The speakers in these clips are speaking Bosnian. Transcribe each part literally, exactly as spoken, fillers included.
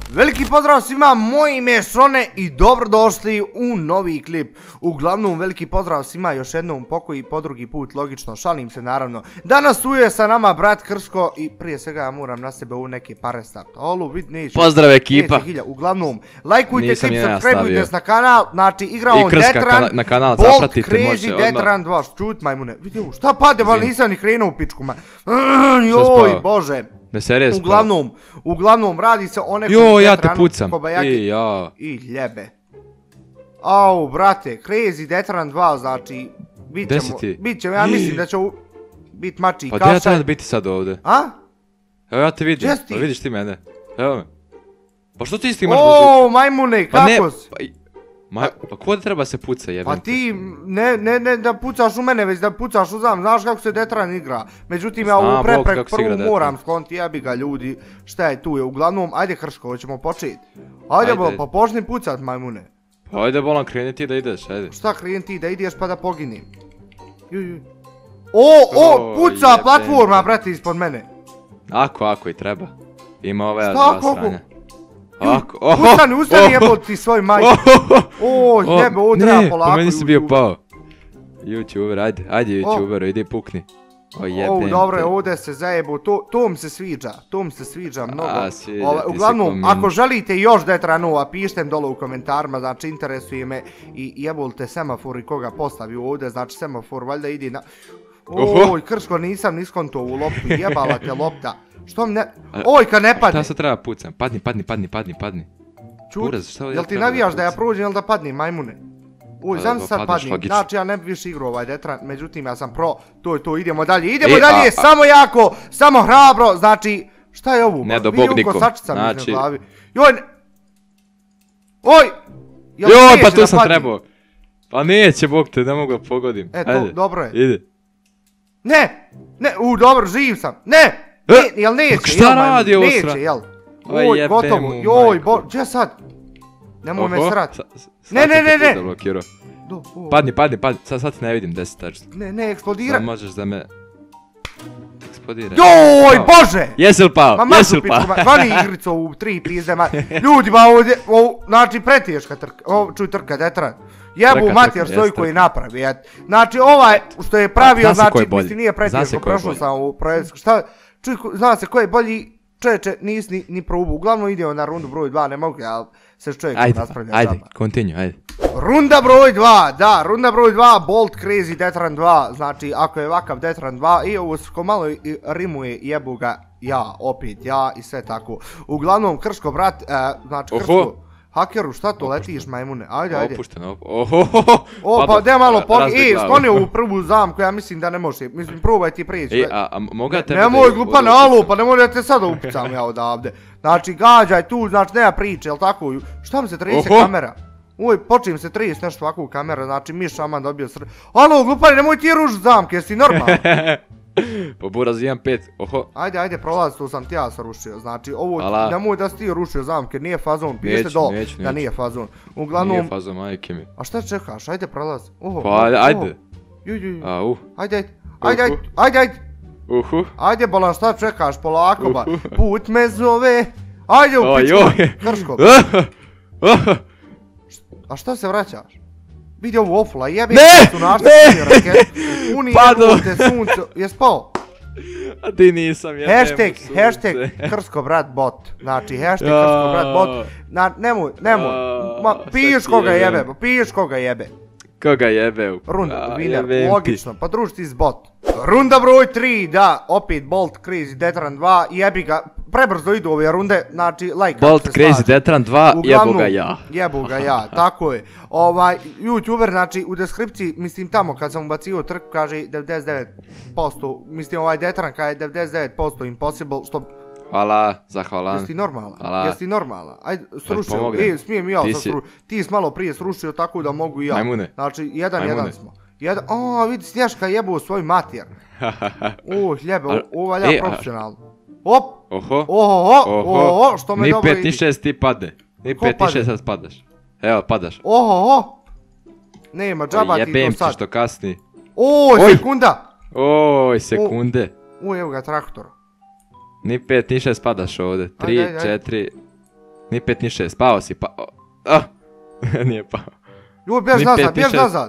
Veliki pozdrav svima, moje ime je Šone i dobrodošli u novi klip. Uglavnom, veliki pozdrav svima još jednom po i po drugi put, logično, šalim se naravno. Danas tu je sa nama brat Krško i prije svega ja moram na sebe u neke pare staviti. Olu, vid, neće. Pozdrav ekipa. Uglavnom, lajkujte klip, subscribeujte na kanal, znači igra on Detran, na kanal Bolt, zapratite, Crazy, Detran dva, čut majmune. Vidio, šta pade, ba nisam ni krenuo u pičku, ma. Joj, bože. Ne serije spao. Uglavnom, uglavnom radi se o nekom Jo, ja te pucam. I ja. I ljebe. Au, brate, Crazy Detran dva, znači, bit ćemo, bit ćemo, ja mislim da će bit mači i kaša. Pa gdje ja treba biti sad ovdje? A? Evo ja te vidim, pa vidiš ti mene. Evo me. Pa što ti isti imaš O, majmune, kako si? Ma, pa ko da treba se puca, jebem Pa ti, ne, ne, ne da pucaš u mene, već da pucaš u zam, znaš kako se Detran igra. Međutim, ja ovu preprek prvu moram skloniti, jebi ga ljudi, šta je tu je, uglavnom, ajde Krško, hoćemo početi. Ajde, pa počni pucat, majmune. Pa ajde, bolan, kreni ti da ideš, ajde. Šta kreni ti da ideš pa da poginim? O, o, puca platforma, brate, ispod mene. Ako, ako i treba. Ima ove dva stranja. Ako, ustani, ustani jebol ti svoj majke. O, jebe, ovo treba polako. Ne, po meni si bio pao. YouTuber, ajde, ajde YouTuberu, idi pukni. O jebem te. Dobro, ovdje se zajebu, to mi se sviđa, to mi se sviđa mnogo. Uglavnom, ako želite još Detranova, pišite im dole u komentarima, znači interesuje me i jebolite semafor i koga postavi ovdje, znači semafor valjda idi na... Oj, Krško, nisam niskonto u loptu, jebala te lopta. Što mi ne... Oj, kad ne padne. Šta se treba pucam? Padni, padni, padni, padni, padni. Čut, jel ti navijaš da ja prođem ili da padni, majmune? Oj, znam se sad padni. Znači, ja ne bi više igrao ovaj Detran, međutim, ja sam pro. To je to, idemo dalje, idemo dalje, samo jako, samo hrabro, znači... Šta je ovo? Ne do bog nikom, znači... Joj, ne... Oj! Joj, pa tu sam trebao. Pa neće, bog te, ne mogu da pogodim. E, to, dobro je. Ide. Ne! Ne, u, dobro, živ sam. Ne! Jel neće, šta radi ovo sra? Neće, jel? Oj, gotovo, joj, bo, gdje sad? Nemoj me srat. Ne, ne, ne, ne! Padni, padni, padni, sad te ne vidim gdje si tačno. Ne, ne, eksplodira. Sad možeš da me... Eksplodira. Joj, bože! Jesi li pao, jesi li pao? Vani igricu u tri pizde, ma... Ljudi, ma ovdje, znači preteška trka, čuj trka, Detran. Jebu mater svoj koji napravi, znači ovaj što je pravio, znači, mislim nije preteško, prošlo sam ovu projekciju, šta, čuj, zna se ko je bolji, čeče, nisi ni probu, uglavnom idemo na rundu broj dva, ne mogu, ali se čovjek raspravlja sama. Ajde, continue, ajde. Runda broj dva, da, runda broj dva, Bolt, Crazy, Detran dva, znači, ako je ovakav Detran dva, i ovo ko malo rimuje, jebu ga, ja, opet, ja i sve tako. Uglavnom, Krško, brat, znači, Krško, Hakeru, šta to letiš, majmune? Ajde, ajde. Opušteno, ohohoho. O, pa gdje malo pogi... Ej, skloni ovu prvu zamku, ja mislim da ne može. Mislim, probaj ti prijeći. Ej, a moga tebe... Nemoj glupane, alo, pa nemoj da te sad upucam ja odavde. Znači, gađaj tu, znači, nema priče, jel tako? Šta mi se trese kamera? Uj, počim se trese nešto ovako u kamera, znači, mi šaman dobio sr... Alo, glupane, nemoj ti rušiti zamke, jesi normalno? Po buraz jedan pet, oho. Ajde, ajde, prolazi, tu sam ti ja srušio, znači ovo, nemoj da si ti rušio zamke, nije fazon, pišite do da nije fazon. Uglavnom... Nije fazon, majke mi. A šta čekaš, ajde prolazi. Pa ajde. Ajde, ajde, ajde, ajde, ajde. Uhu. Ajde, bolan, šta čekaš, polako ba, put me zove. Ajde u pičku, Krško. A šta se vraćaš? Vidi ovu ofula, jebe su naštiti raketu. Uni jebu te sunce, jes pao? A ti nisam, jebem sunce. Hashtag, hashtag Krško brat bot. Znači, hashtag Krško brat bot. Nemoj, nemoj. Piješ koga jebe, piješ koga jebe. Koga jebe? Runda, winner, logično, pa druži ti s bot. Runda broj tri, da, opet Bolt, Crazy, Detran dva, jebi ga, prebrzo idu ove runde, znači, like. Bolt, Crazy, Detran dva, jebu ga ja. Jebu ga ja, tako je. Ovaj, YouTuber, znači, u deskripciji, mislim, tamo kad sam ubacio trku, kaže devedeset devet posto, mislim, ovaj Detran kaže devedeset devet posto impossible, što... Hvala, zahvalan. Jesi ti normalan? Jesi ti normalan? Ajde, srušio, e, smijem i ja sad srušio. Ti si malo prije srušio, tako da mogu i ja. Majmune. Znači, jedan, jedan smo. Jedan, aaa, vidi, Snješka jebu svoj mater. Uuu, hljebe, ovo valja profesionalno. Op! Oho! Oho, oho, što me dobro idi. Ni pet, ni šest ti padne. Ni pet, ni šest sad padaš. Evo, padaš. Oho, oho! Nema, džaba ti to sad. Jebem ti što kasni. Oj, sekunda! Oj, sekunde. Uj, evo ga traktor. Ni pet, ni šest padaš ovdje. Tri, četiri... Ni pet, ni šest, pao si, pa... Ah, nije pao. Joj, bjež nazad, bjež nazad.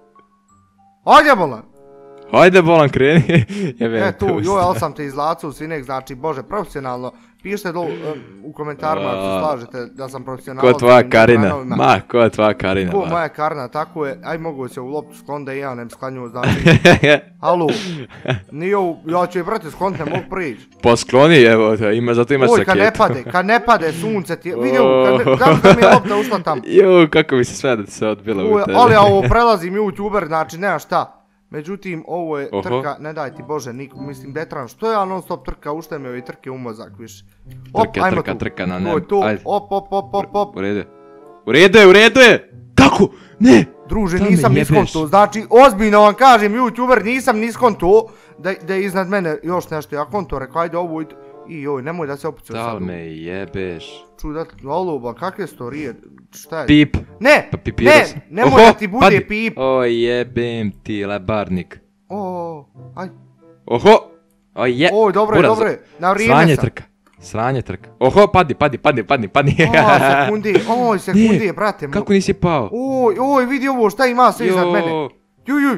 Ajde, bolan. Hajde, bolan, kreni. E, tu, joj, ali sam te izlacao, sinek, znači, bože, profesionalno. Pišite dol u komentarima ako se slažete da sam profesionalac. Ko tvoja Karina, ma, ko je tvoja Karina. Ko moja Karina, tako je, aj mogu se u loptu sklon da i ja ne sklanju, znači. Alo, nije u, ja ću je brate skloniti, ne mogu prići. Pa skloni, evo, ima, zato imaš saketu. Oj, kad ne pade, kad ne pade sunce ti, vidi u, kako da mi je lopta ušla tam. Jo, kako mi se sve da ti se odbila u tebe. Ali ja ovo prelazim YouTuber, znači nema šta. Međutim, ovo je trka, ne daj ti Bože, nikom, mislim, Detran, što je non stop trka, ušte mi ove trke u mozak više. Trka, trka, trka na nebo, ajde. Op, op, op, op, op. U redu je. U redu je, u redu je! Kako? Ne! Druže, nisam niskonto, znači, ozbiljno vam kažem, YouTuber, nisam niskonto da je iznad mene još nešto, ja konto rekao, ajde ovo i joj, nemoj da se opucao sad. Da li me jebeš? Čudat, oluba, kakve storije, šta je? Pip. Ne, ne, nemoj da ti bude pip. O jebem ti, lebarnik. O, aj. Oho, o je. O, dobro je, dobro je, na vrijeme sam. Sranje trka, sranje trka. Oho, padi, padi, padi, padi, padi. O, sekundi, oj, sekundi, brate. Kako nisi pao? Oj, oj, vidi ovo, šta ima sve iznad mene. Juj, juj,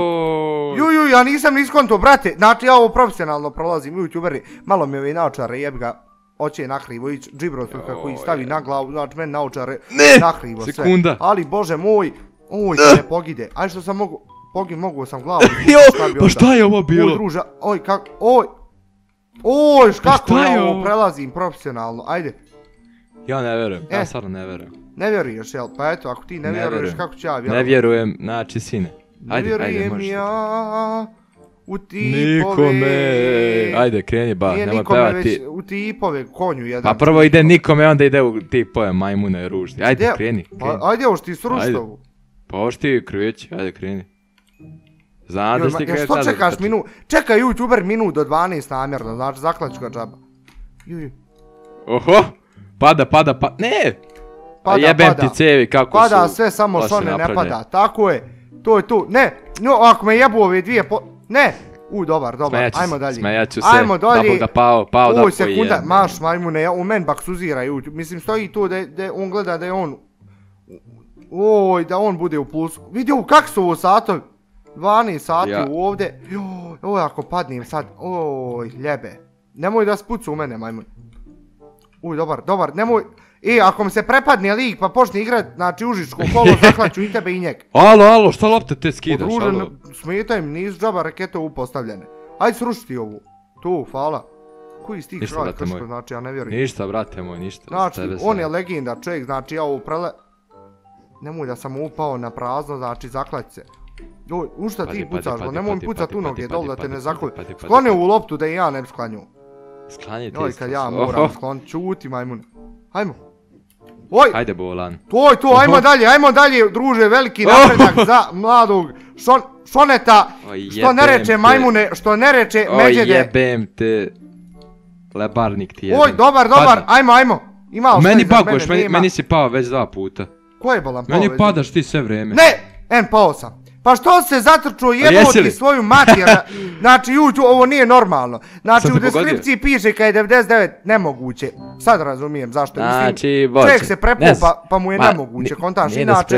juj, juj, ja nisam niskonto, brate, znači ja ovo profesionalno prolazim, YouTuberi, malo mi ovi naočare, jebi ga, oće nakrivo ići, džibro su kako ih stavi na glavu, znači meni naočare, nakrivo sve. Sekunda. Ali, bože moj, oj, ne pogide, aj što sam mogu, pogid, mogu sam glavu. Jo, pa šta je ovo bilo? Oj, druža, oj, kako, oj, oj, kako ja ovo prelazim profesionalno, ajde. Ja ne vjerujem, ja stvarno ne vjerujem. Ne vjeruješ, jel, pa eto, ako ti ne vjeruješ, kako ću ja vjerujem? Ne vjerujem, znači sine. Ne vjerujem ja u tipove. Nikome. Ajde, kreni ba, nemoj pevati. Nije nikome već u tipove, konju jedan. Pa prvo ide nikome, onda ide u tipove, majmune, ružni. Ajde, kreni, kreni. Ajde, ovo što ti sruštovu. Pa ovo što ti krijeći, ajde, kreni. Znam da si ti krijeći. Što čekaš minut? Čekaj YouTuber minut do dvanaest namjerno, znači zaklaću ga džaba. Oho, pada, pada, pada, ne! Pada, jebem ti cevi, kako su pada sve, samo šone ne pada, tako je. To je tu, ne, ako me jebu ove dvije po... Ne! U, dobar, dobar, ajmo dalje. Smejaću se, ajmo dalje. da pao, pao da Uj, sekunda, maš majmune, u men bak suzira, mislim stoji tu da on gleda da je on... Oj, da on bude u plusu. Vidi ovo, kak su ovo satovi? dvanaest sati ovdje. Oj, ako padnem sad, oj, ljebe. Nemoj da spucu u mene, majmun. Uj, dobar, dobar, nemoj... E, ako mi se prepadne lik pa počne igrat, znači užičko kolo, zaklaću i tebe i njeg. Alo, alo, šta lopte te skidaš, alo? Podružen, smetaj mi, nisu džaba rakete ovu postavljene. Ajde srušiti ovu. Tu, hvala. Koji stih šalj krško, znači ja ne vjerujem. Ništa, brate moj, ništa. Znači, on je legenda čovjek, znači ja ovo prele... Nemoj da sam upao na prazno, znači zaklać se. U šta ti pucaš, nemoj mi pucat u noge dol da te ne zaklju. Skloni ovu loptu da i ja ne bi sklanju. Sklanji ti Oj, kad ja moram skloniti, čuti majmun. Hajmo. Oj! Ajde bolan. To je to, ajmo dalje, ajmo dalje, druže, veliki napredak za mladog Šoneta. Što ne reče majmune, što ne reče Međede. Oj, jebem te. Lebarnik ti jebem. Oj, dobar, dobar, ajmo, ajmo. Imao meni baguješ, meni si pao već dva puta. Ko je bolan pao već? Meni padaš ti sve vreme. Ne, en pao sam. Pa što se zatrčuo jeboti svoju mater, znači YouTube, ovo nije normalno. Znači u deskripciji piše kad je devedeset devet nemoguće, sad razumijem zašto, mislim, čovjek se prepuo pa mu je nemoguće, kontaš, inače,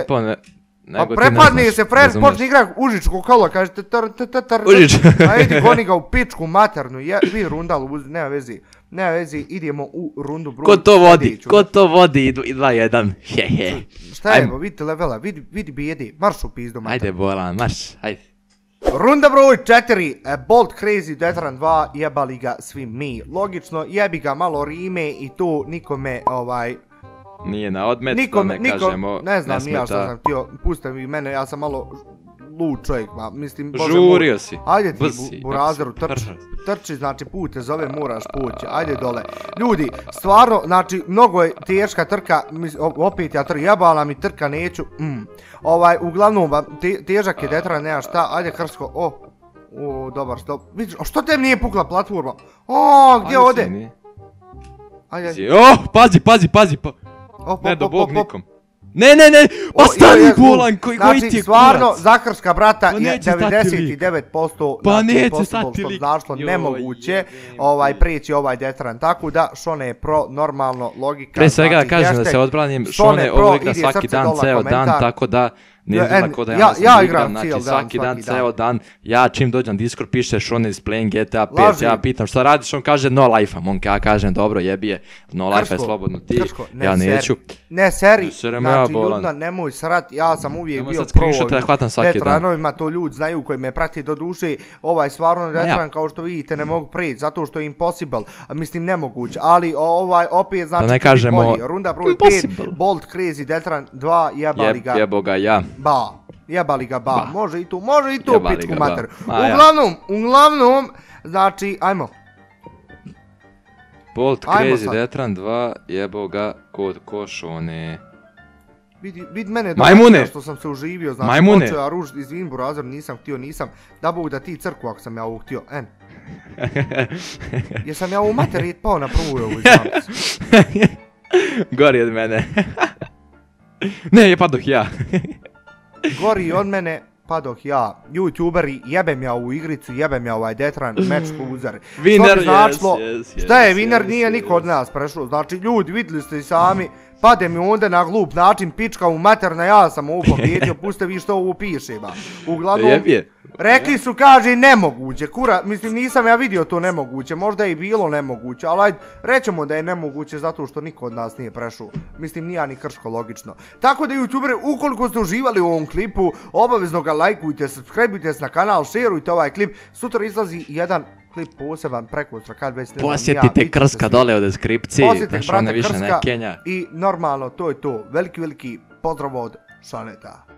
a prepadne se frer, počne igrat užičko kolo, kaže tr tr tr tr, a idi goni ga u pičku maternu, vi rundal, nema vezi, nema vezi, idemo u rundu broj. Ko to vodi, ko to vodi, dva jedan, hehe. Šta je, vidite levela, vidi bijedi, marš u pizdu mater. Ajde bolan, marš, ajde. Runda broj četiri, Bolt Crazy Detran dva, jebali ga svi mi. Logično, jebi ga malo rime i tu nikome, ovaj... Nije na odmet, da ne kažemo, ne znam nija što sam htio, puste mi mene, ja sam malo lud čovjek, mislim... Žurio si, ajde ti burazeru, trči, znači pute zove, moraš poći, ajde dole. Ljudi, stvarno, znači, mnogo je teška trka, opet ja trka, jebala mi trka, neću, ovaj, uglavnom, težak je Detran, nema šta, ajde Krsko, o, o, dobar, stop, vidiš, što te nije pukla platforma? O, gdje ode? Ajde, oh, pazi, pazi, pazi, pa... Ne do bog nikom. Ne, ne, ne, pa stani bolan, koji ti je kurac. Znači, stvarno, Zakrska brata je devedeset devet posto što značilo nemoguće prijeći ovaj detran. Tako da, Šone je pro, normalno, logika. Pre svega kažem da se odbranim, Šone ovo igra svaki dan, ceo dan, tako da ne izgleda ko da ja sam igram, znači svaki dan, ceo dan, ja čim dođem Discord piše Šone is playing G T A pet, ja pitam šta radiš, on kaže no life-a, on ja kažem dobro jebije, no life-a je slobodno ti, ja neću. Ne seri, znači ljudna nemoj srat, ja sam uvijek bio pro vetranovima, to ljudi znaju koji me prati do duše, ovaj stvarno vetran kao što vidite ne mogu prijeći, zato što je impossible, mislim nemoguće, ali ovaj opet znači runda broj pet, Bolt Crazy Detran dva, jebali ga. Jebo ga ja. Ba, jebali ga ba, može i tu, može i tu pičku mater. Uglavnom, uglavnom, znači, ajmo. Bolt Crazy Detran dva, jebo ga kod Košone. Vid mene dobro što sam se uživio, znači počeo ja ruž, izvin burazor, nisam htio, nisam, da Bog da ti crku ako sam ja ovo htio, en. Jesam ja u materi pao na prvu ovu izvamcu. Gori od mene. Ne, je padoh ja. Gori od mene, padoh ja. Youtuberi, jebem ja ovu igricu, jebem ja ovaj Detran, match loser. Winner, yes, yes. Šta je, winner nije niko od nas prešlo. Znači, ljudi, vidjeli ste i sami, pade mi onda na glup način, pička u materna, ja sam ovo pobjedio, puste vi što ovo piše, ba. Uglavnom, rekli su, kaže, nemoguće, kura, mislim, nisam ja vidio to nemoguće, možda je i bilo nemoguće, ali ajde, rećemo da je nemoguće zato što niko od nas nije prešao, mislim, nije ni krško logično. Tako da, youtuberi, ukoliko ste uživali u ovom klipu, obavezno ga lajkujte, subscribeujte se na kanal, šerujte ovaj klip, sutra izlazi jedan klip poseban preko kad već ne znam ja. Posjetite Krska dole u deskripciji, da Šone više ne kenja. I normalno, to je to, veliki, veliki pozdrav od Šoneta.